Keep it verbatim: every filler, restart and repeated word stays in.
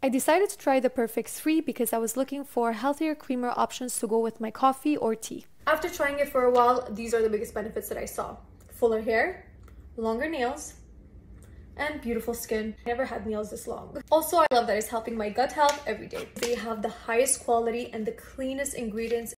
I decided to try the Perfect three because I was looking for healthier, creamier options to go with my coffee or tea. After trying it for a while, these are the biggest benefits that I saw. Fuller hair, longer nails, and beautiful skin. I never had nails this long. Also, I love that it's helping my gut health every day. They have the highest quality and the cleanest ingredients